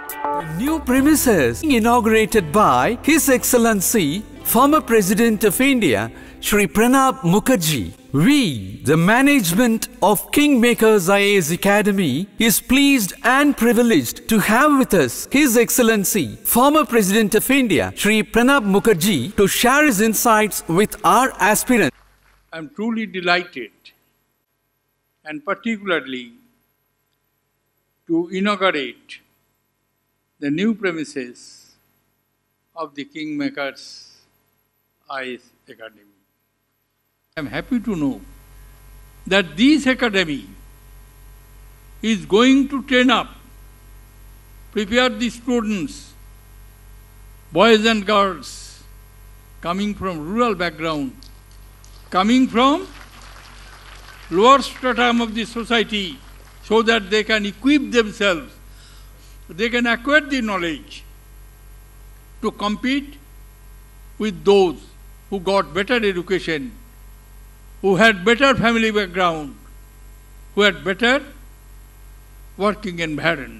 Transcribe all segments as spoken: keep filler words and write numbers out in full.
New premises inaugurated by His Excellency, former President of India, Shri Pranab Mukherjee. We, the management of KingMakers I A S Academy, is pleased and privileged to have with us His Excellency, former President of India, Shri Pranab Mukherjee, to share his insights with our aspirants. I am truly delighted, and particularly to inaugurate the new premises of the KingMakers I A S Academy. I am happy to know that this academy is going to train up, prepare the students, boys and girls, coming from rural background, coming from lower stratum of the society, so that they can equip themselves, they can acquire the knowledge to compete with those who got better education, who had better family background, who had better working environment.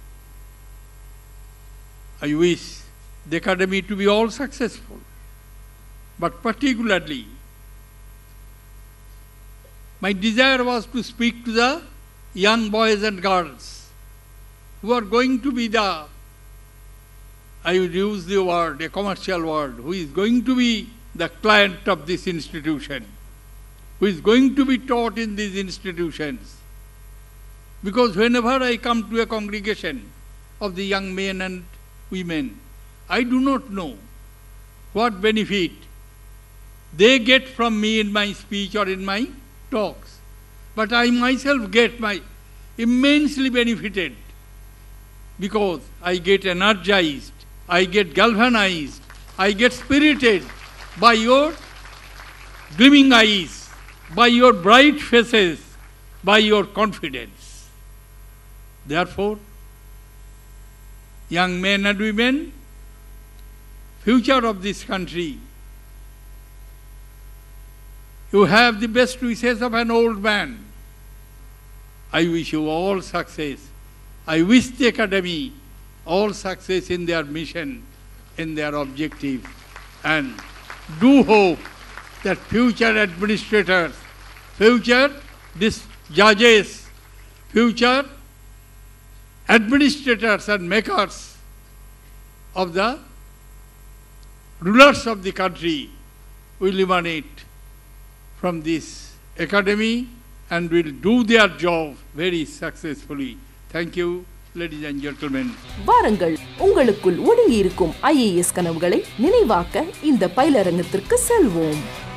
I wish the academy to be all successful, but particularly my desire was to speak to the young boys and girls who are going to be the, I would use the word, a commercial word, who is going to be the client of this institution, who is going to be taught in these institutions. Because whenever I come to a congregation of the young men and women, I do not know what benefit they get from me in my speech or in my talks. But I myself get my immensely benefited, because I get energized, I get galvanized, I get spirited by your gleaming eyes, by your bright faces, by your confidence. Therefore, young men and women, future of this country, you have the best wishes of an old man. I wish you all success. I wish the academy all success in their mission, in their objective, and do hope that future administrators, future this judges, future administrators and makers of the rulers of the country will emanate from this academy and will do their job very successfully. Thank you, ladies and gentlemen. வாருங்கள், உங்களுக்குள் ஒளிந்திருக்கும் I A S கனவுகளை நினைவாக்க இந்த பயிலரங்கத்திற்கு செல்வோம்.